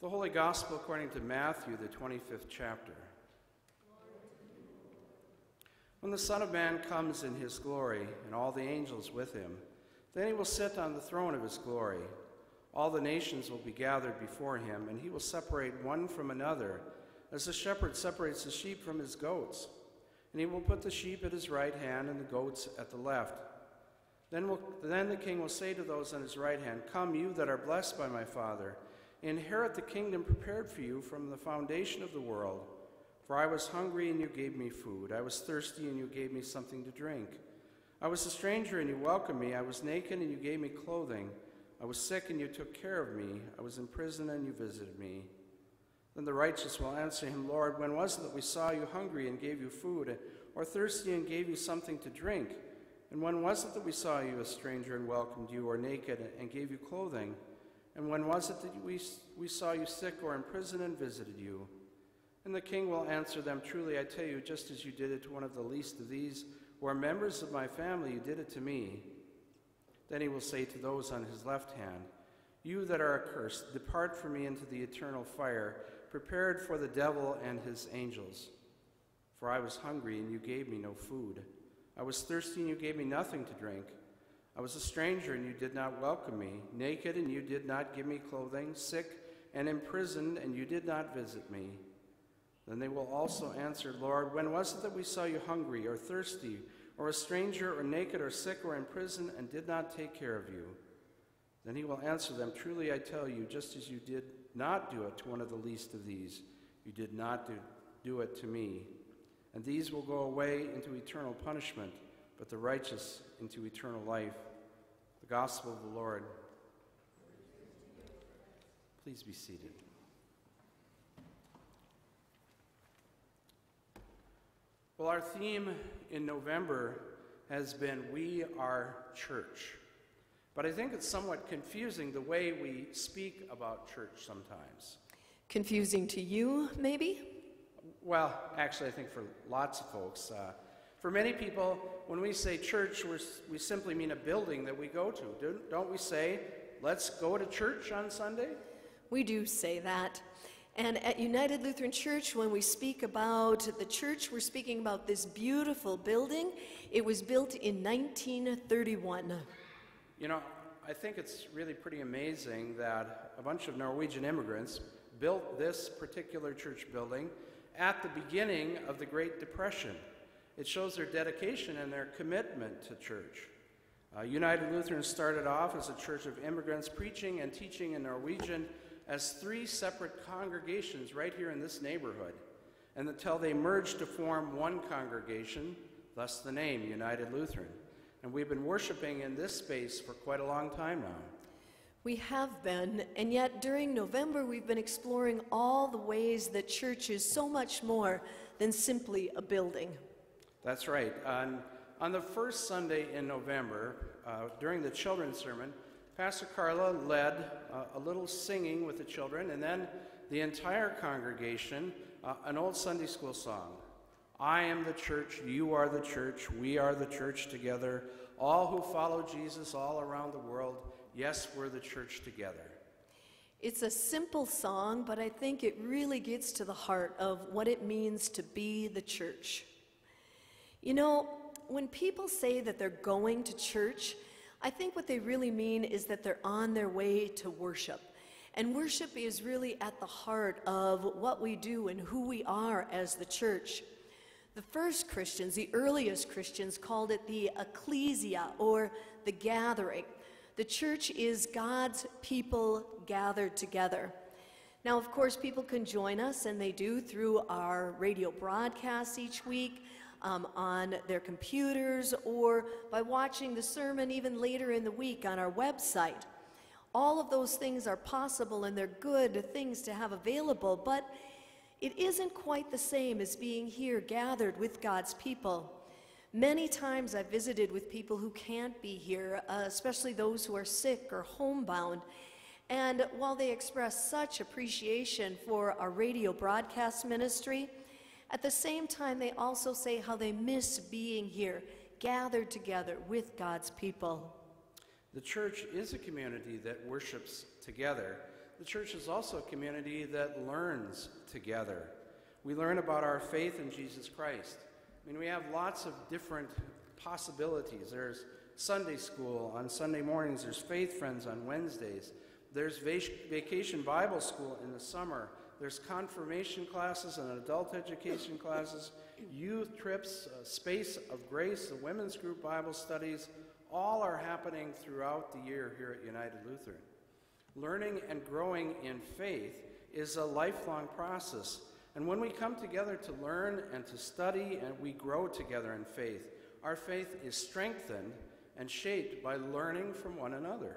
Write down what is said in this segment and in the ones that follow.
The Holy Gospel according to Matthew, the 25th chapter. When the Son of Man comes in his glory, and all the angels with him, then he will sit on the throne of his glory. All the nations will be gathered before him, and he will separate one from another, as the shepherd separates the sheep from his goats. And he will put the sheep at his right hand and the goats at the left. Then the king will say to those on his right hand, "Come, you that are blessed by my Father, inherit the kingdom prepared for you from the foundation of the world. For I was hungry, and you gave me food. I was thirsty, and you gave me something to drink. I was a stranger, and you welcomed me. I was naked, and you gave me clothing. I was sick, and you took care of me. I was in prison, and you visited me." Then the righteous will answer him, "Lord, when was it that we saw you hungry and gave you food, or thirsty and gave you something to drink? And when was it that we saw you a stranger and welcomed you, or naked and gave you clothing? And when was it that we saw you sick or in prison and visited you?" And the king will answer them, "Truly I tell you, just as you did it to one of the least of these who are members of my family, you did it to me." Then he will say to those on his left hand, "You that are accursed, depart from me into the eternal fire, prepared for the devil and his angels. For I was hungry, and you gave me no food. I was thirsty, and you gave me nothing to drink. I was a stranger, and you did not welcome me, naked, and you did not give me clothing, sick and imprisoned, and you did not visit me." Then they will also answer, "Lord, when was it that we saw you hungry or thirsty, or a stranger or naked or sick or in prison, and did not take care of you?" Then he will answer them, "Truly I tell you, just as you did not do it to one of the least of these, you did not do it to me." And these will go away into eternal punishment, but the righteous into eternal life. The Gospel of the Lord. Please be seated. Well, our theme in November has been "We Are Church." But I think it's somewhat confusing the way we speak about church sometimes. Confusing to you, maybe? Well, actually, I think for lots of folks. For many people, when we say church, we simply mean a building that we go to. Don't we say, "Let's go to church on Sunday"? We do say that. And at United Lutheran Church, when we speak about the church, we're speaking about this beautiful building. It was built in 1931. You know, I think it's really pretty amazing that a bunch of Norwegian immigrants built this particular church building at the beginning of the Great Depression. It shows their dedication and their commitment to church. United Lutheran started off as a church of immigrants preaching and teaching in Norwegian as 3 separate congregations right here in this neighborhood, and until they merged to form one congregation, thus the name United Lutheran. And we've been worshiping in this space for quite a long time now. We have been, and yet during November we've been exploring all the ways that church is so much more than simply a building. That's right. On the first Sunday in November, during the children's sermon, Pastor Karla led a little singing with the children, and then the entire congregation, an old Sunday school song. "I am the church, you are the church, we are the church together, all who follow Jesus all around the world, yes, we're the church together." It's a simple song, but I think it really gets to the heart of what it means to be the church. You know, when people say that they're going to church, I think what they really mean is that they're on their way to worship. And worship is really at the heart of what we do and who we are as the church. The first Christians, the earliest Christians, called it the ecclesia, or the gathering. The church is God's people gathered together. Now, of course, people can join us, and they do, through our radio broadcasts each week, on their computers, or by watching the sermon even later in the week on our website. All of those things are possible, and they're good things to have available, but it isn't quite the same as being here gathered with God's people. Many times I've visited with people who can't be here, especially those who are sick or homebound, and while they express such appreciation for our radio broadcast ministry, at the same time, they also say how they miss being here, gathered together with God's people. The church is a community that worships together. the church is also a community that learns together. We learn about our faith in Jesus Christ. I mean, we have lots of different possibilities. There's Sunday school on Sunday mornings. There's Faith Friends on Wednesdays. There's Vacation Bible School in the summer. There's confirmation classes and adult education classes, youth trips, Space of Grace, the women's group Bible studies. All are happening throughout the year here at United Lutheran. Learning and growing in faith is a lifelong process. And when we come together to learn and to study and we grow together in faith, our faith is strengthened and shaped by learning from one another.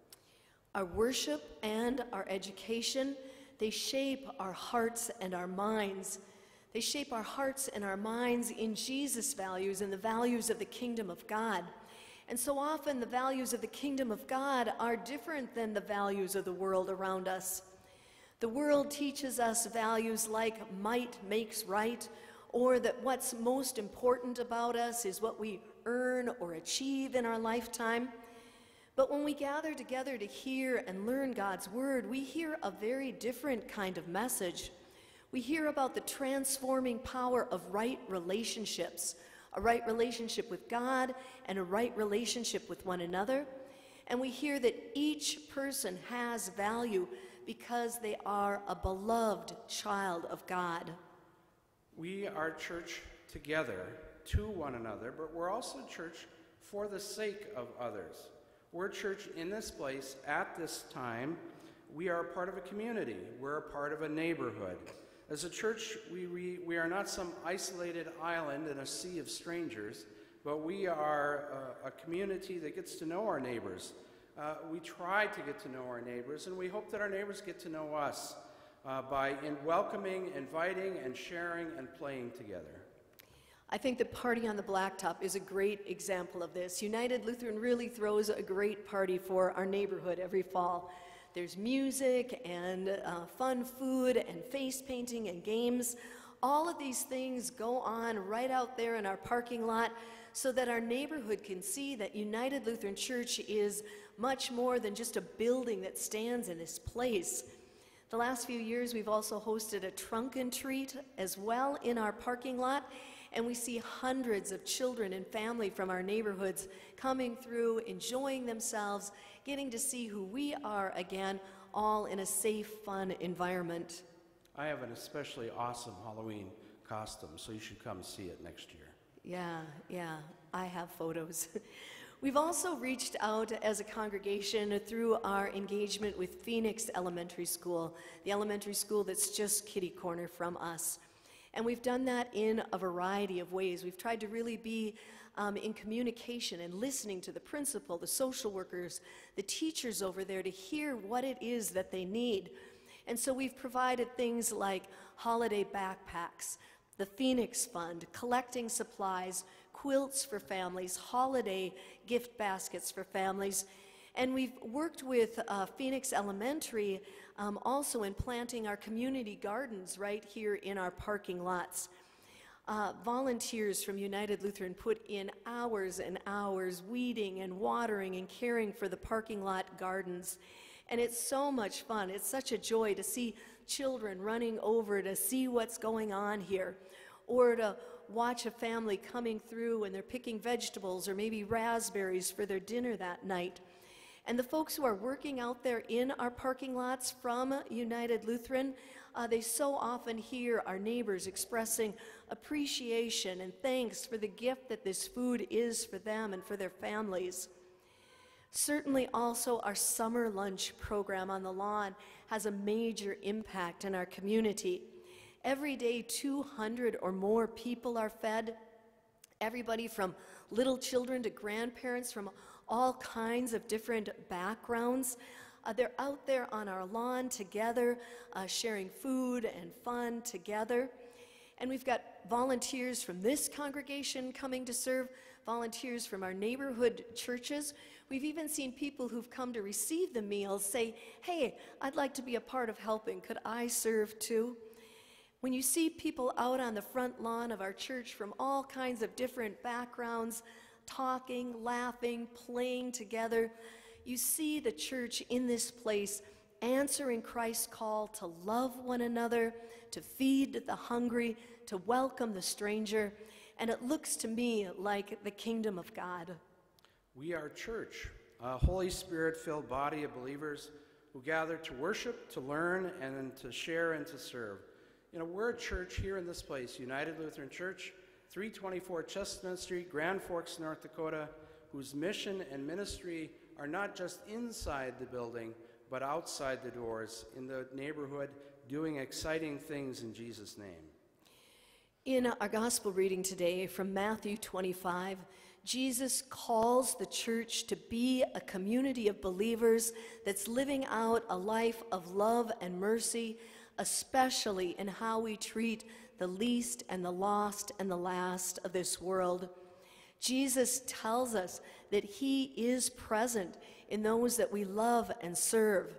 Our worship and our education, they shape our hearts and our minds. They shape our hearts and our minds in Jesus' values and the values of the kingdom of God. And so often the values of the kingdom of God are different than the values of the world around us. The world teaches us values like might makes right, or that what's most important about us is what we earn or achieve in our lifetime. But when we gather together to hear and learn God's word, we hear a very different kind of message. We hear about the transforming power of right relationships, a right relationship with God and a right relationship with one another. And we hear that each person has value because they are a beloved child of God. We are church together to one another, but we're also church for the sake of others. We're church in this place at this time. We are a part of a community. We're a part of a neighborhood. As a church, we are not some isolated island in a sea of strangers, but we are a community that gets to know our neighbors. We try to get to know our neighbors, and we hope that our neighbors get to know us by welcoming, inviting, and sharing and playing together. I think the Party on the Blacktop is a great example of this. United Lutheran really throws a great party for our neighborhood every fall. There's music and fun food and face painting and games. All of these things go on right out there in our parking lot so that our neighborhood can see that United Lutheran Church is much more than just a building that stands in this place. The last few years, we've also hosted a trunk and treat as well in our parking lot, and we see hundreds of children and family from our neighborhoods coming through, enjoying themselves, getting to see who we are again, all in a safe, fun environment. I have an especially awesome Halloween costume, so you should come see it next year. Yeah, I have photos. We've also reached out as a congregation through our engagement with Phoenix Elementary School, the elementary school that's just kitty corner from us. And we've done that in a variety of ways. We've tried to really be in communication and listening to the principal, the social workers, the teachers over there to hear what it is that they need. And so we've provided things like holiday backpacks, the Phoenix Fund, collecting supplies, quilts for families, holiday gift baskets for families. And we've worked with Phoenix Elementary also in planting our community gardens right here in our parking lots. Volunteers from United Lutheran put in hours and hours weeding and watering and caring for the parking lot gardens. And it's so much fun. It's such a joy to see children running over to see what's going on here, or to watch a family coming through and they're picking vegetables or maybe raspberries for their dinner that night. And the folks who are working out there in our parking lots from United Lutheran, they so often hear our neighbors expressing appreciation and thanks for the gift that this food is for them and for their families. Certainly also our summer lunch program on the lawn has a major impact in our community. Every day 200 or more people are fed. Everybody from little children to grandparents from all kinds of different backgrounds. They're out there on our lawn together, sharing food and fun together. And we've got volunteers from this congregation coming to serve, volunteers from our neighborhood churches. We've even seen people who've come to receive the meals say, "Hey, I'd like to be a part of helping. Could I serve too?" When you see people out on the front lawn of our church from all kinds of different backgrounds, talking, laughing, playing together, you see the church in this place answering Christ's call to love one another, to feed the hungry, to welcome the stranger, and it looks to me like the kingdom of God. We are church, a Holy Spirit-filled body of believers who gather to worship, to learn, and to share and to serve. You know, we're a church here in this place, United Lutheran Church, 324 Chestnut Street, Grand Forks, North Dakota, whose mission and ministry are not just inside the building, but outside the doors, in the neighborhood, doing exciting things in Jesus' name. In our gospel reading today from Matthew 25, Jesus calls the church to be a community of believers that's living out a life of love and mercy, especially in how we treat the least and the lost and the last of this world. Jesus tells us that he is present in those that we love and serve.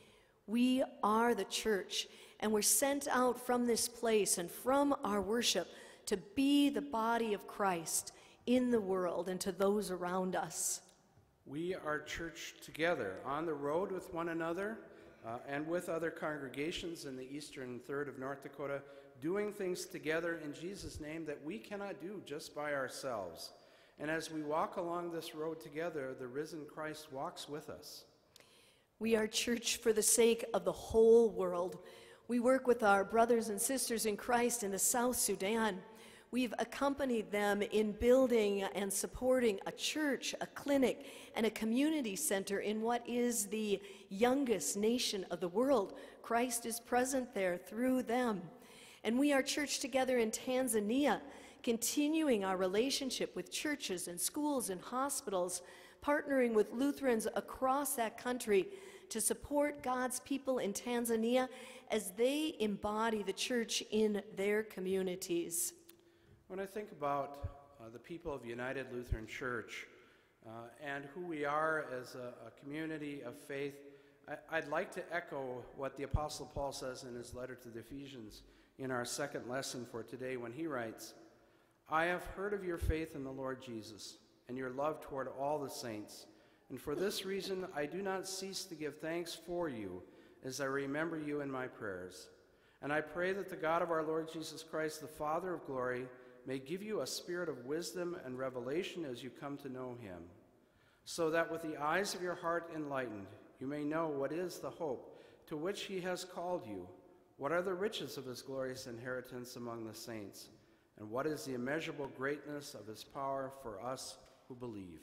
We are the church, and we're sent out from this place and from our worship to be the body of Christ in the world and to those around us. We are church together, on the road with one another, and with other congregations in the eastern third of North Dakota, doing things together in Jesus' name that we cannot do just by ourselves. And as we walk along this road together, the risen Christ walks with us. We are church for the sake of the whole world. We work with our brothers and sisters in Christ in the South Sudan. We've accompanied them in building and supporting a church, a clinic, and a community center in what is the youngest nation of the world. Christ is present there through them. And we are church together in Tanzania, continuing our relationship with churches and schools and hospitals, partnering with Lutherans across that country to support God's people in Tanzania as they embody the church in their communities. When I think about the people of United Lutheran Church and who we are as a community of faith, I'd like to echo what the Apostle Paul says in his letter to the Ephesians in our second lesson for today when he writes, "I have heard of your faith in the Lord Jesus and your love toward all the saints, and for this reason I do not cease to give thanks for you as I remember you in my prayers. And I pray that the God of our Lord Jesus Christ, the Father of glory, may give you a spirit of wisdom and revelation as you come to know him, so that with the eyes of your heart enlightened, you may know what is the hope to which he has called you, what are the riches of his glorious inheritance among the saints, and what is the immeasurable greatness of his power for us who believe."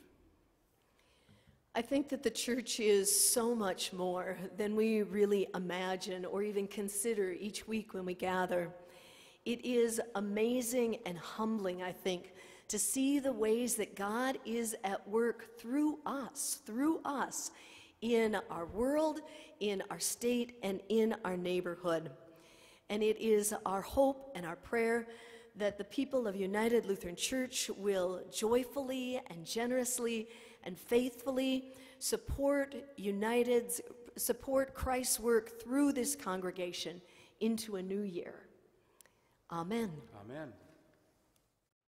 I think that the church is so much more than we really imagine or even consider each week when we gather. It is amazing and humbling, I think, to see the ways that God is at work through us in our world, in our state, and in our neighborhood. And it is our hope and our prayer that the people of United Lutheran Church will joyfully and generously and faithfully support Christ's work through this congregation into a new year. Amen. Amen.